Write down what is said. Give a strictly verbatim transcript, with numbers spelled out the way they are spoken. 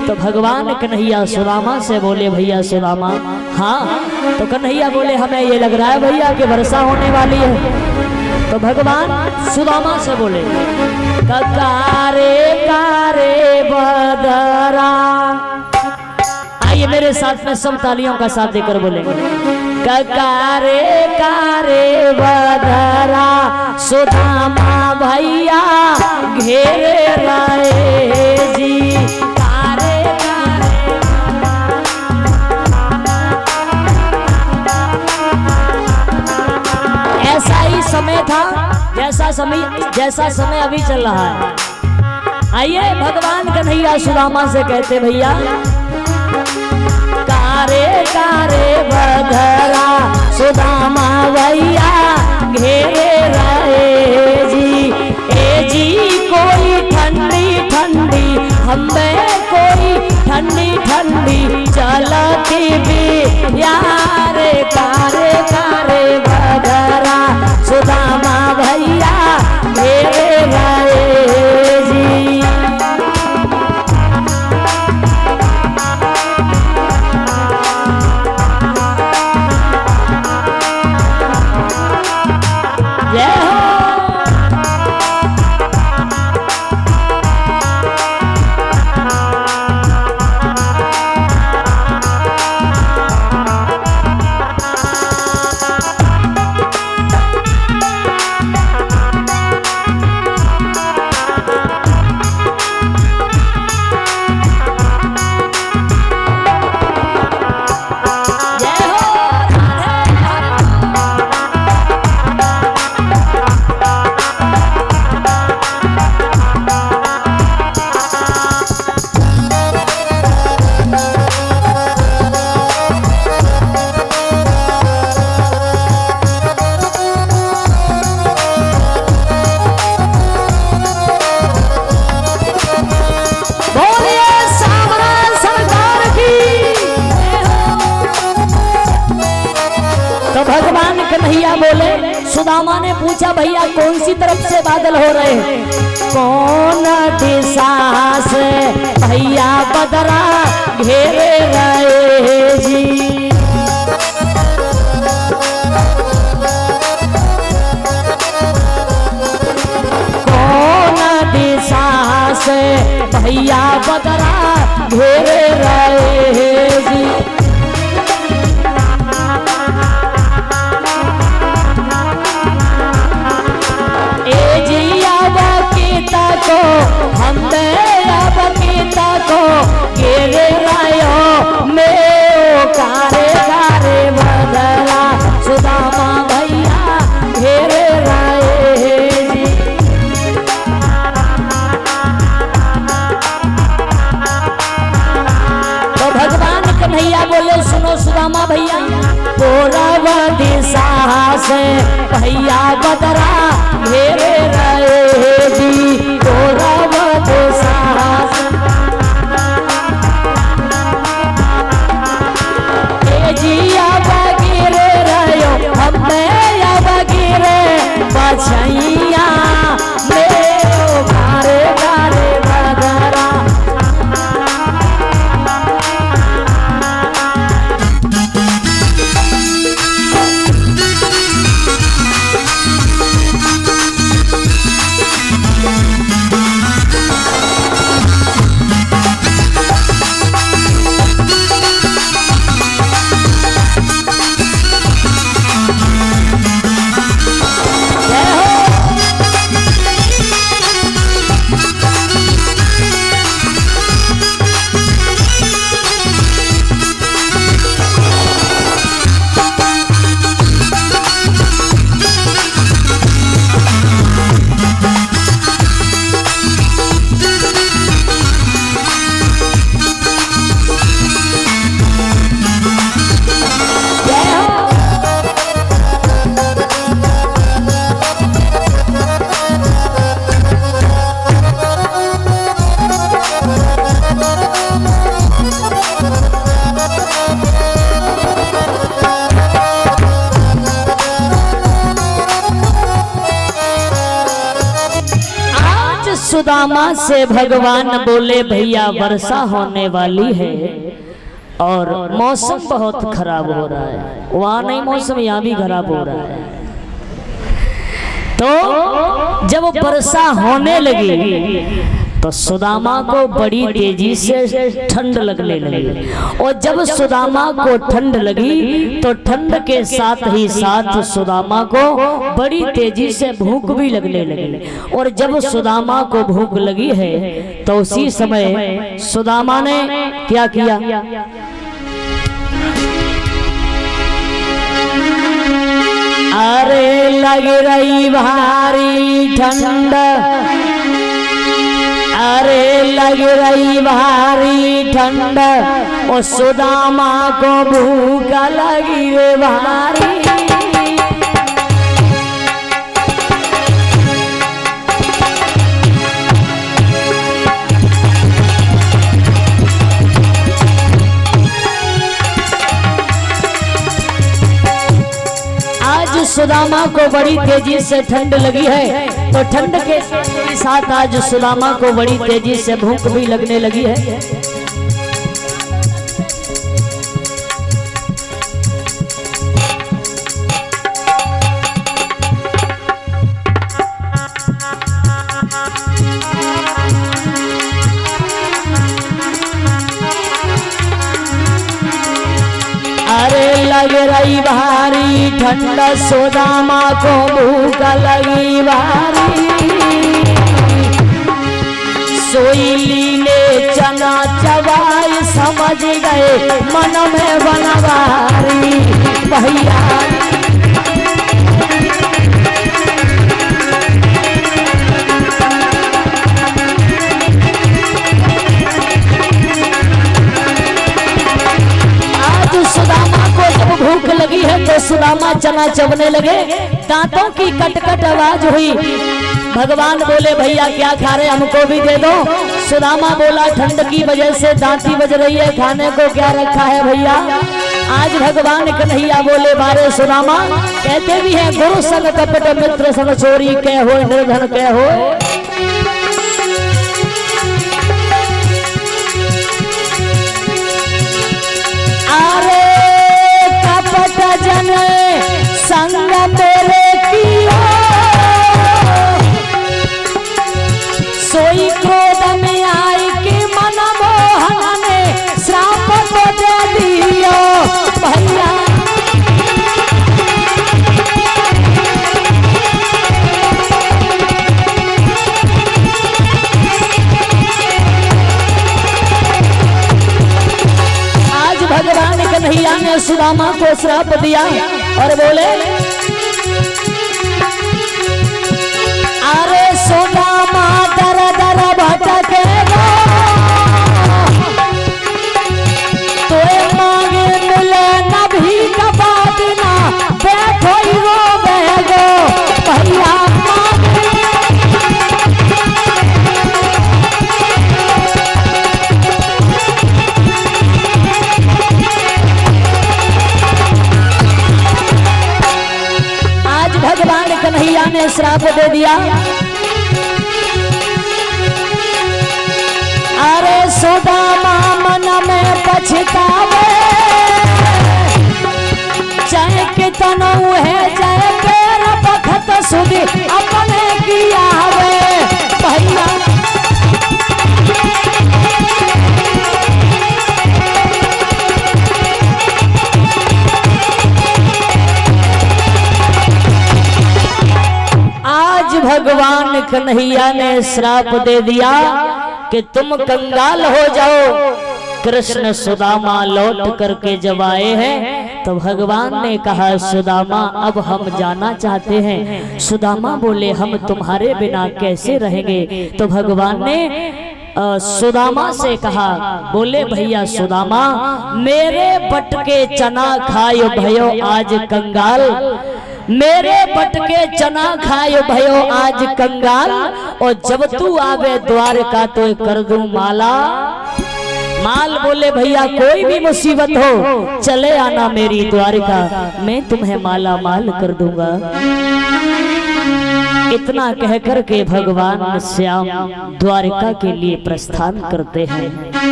तो भगवान कन्हैया सुदामा से बोले भैया सुदामा, हाँ तो कन्हैया बोले हमें ये लग रहा है भैया कि वर्षा होने वाली है। तो भगवान सुदामा से बोले कारे कारे बदरा, आइए मेरे साथ में सब तालियों का साथ देकर बोलेंगे कारे कारे बदरा सुदामा भैया घेरे रहे जी, कारे कारे। ऐसा ही समय था जैसा समय जैसा समय अभी चल रहा है। आइए भगवान कन्हैया सुदामा से कहते भैया कारे कारे बदरा सुदामा भैया घेरे रहे जी, ए जी कोई ठंडी ठंडी हमें कोई ठंडी ठंडी चलती भी यार, कारे कारे बदरा सुदामा भैया घेरे रहे जी। बोले सुदामा ने पूछा भैया कौन सी तरफ से बादल हो रहे हैं, कौन दिशा से भैया बदरा घेरे रहे जी, कौन दिशा से भैया बदरा घेरे रहे जी। को हमने अब गीता को घेरे रायो में कारे कारे बदला सुदामा भैया घेरे राये जी। तो भगवान कन्हैया बोले सुनो सुदामा भैया, पूरब दिशा से भैया बदरा घेरे रहे जी, पूरब दिशा से जी अब गिरे रहो हमें अब गिरे बछैया मेरो कारे कारे बदरा। सुदामा से भगवान बोले भैया वर्षा होने वाली है और मौसम बहुत खराब हो रहा है। वहां नहीं मौसम, यहाँ भी खराब हो रहा है। तो जब वर्षा होने लगी तो सुदामा को बड़ी तेजी से ठंड लगने लगी, और जब सुदामा को ठंड लगी तो ठंड के साथ ही साथ सुदामा को बड़ी तेजी से भूख भी लगने लगी। और जब सुदामा को भूख लगी है तो उसी समय सुदामा ने क्या किया, अरे लग रही भारी ठंड, अरे लग रही भारी ठंड, और सुदामा को भूख लगी रे भारी। आज सुदामा को बड़ी तेजी से ठंड लगी है, तो ठंड के साथ आज सुदामा को बड़ी तेजी से भूख भी लगने लगी है। अरे लग रही भारी ठंड, सुदामा को भूख लगी भारी, सोईली ने चना चबाई समझ गए मन में बनवारी भैया। भूख लगी है तो सुदामा चना चबने लगे, दांतों की कटकट आवाज हुई। भगवान बोले भैया क्या खा रहे, हमको भी दे दो। सुदामा बोला ठंड की वजह से दांती बज रही है, खाने को क्या रखा है भैया। आज भगवान कन्हैया बोले बारे सुदामा, कहते भी हैं गुरु संग कपट मित्र संग चोरी कह हो निर्धन कह हो। अरे जन संग मेरे किया, सोई क्रोध में आई कि मन मोहन ने श्राप को दे दिया भैया। आज भगवान कन्हैया ने सुदामा को श्राप दिया और बोले अरे सुदामा दर दर भटकेगा, तोए मांगे मिले न भी कबाद ना, बैठो ही रो बैगो भैया। भगवान कन्हैया ने श्राप दे दिया। अरे सुदामा मन में पछतावे, चाहे कितनो है चाहे पैर बखत सुधी अपने किया वे भैया। भगवान कन्हैया ने श्राप दे दिया कि तुम कंगाल हो जाओ। कृष्ण सुदामा लौट करके जब आए हैं तो भगवान ने कहा सुदामा अब हम जाना चाहते हैं। सुदामा बोले हम तुम्हारे बिना कैसे रहेंगे। तो भगवान ने सुदामा से कहा, बोले भैया सुदामा मेरे बटके चना खायो भयो आज कंगाल, मेरे बटके चना खायो भयो आज कंगाल, और जब तू आवे द्वारका तो कर दूं माला माल। बोले भैया कोई भी मुसीबत हो चले आना मेरी द्वारका, मैं तुम्हें माला माल कर दूंगा। इतना कहकर के भगवान श्याम द्वारिका के लिए प्रस्थान करते हैं।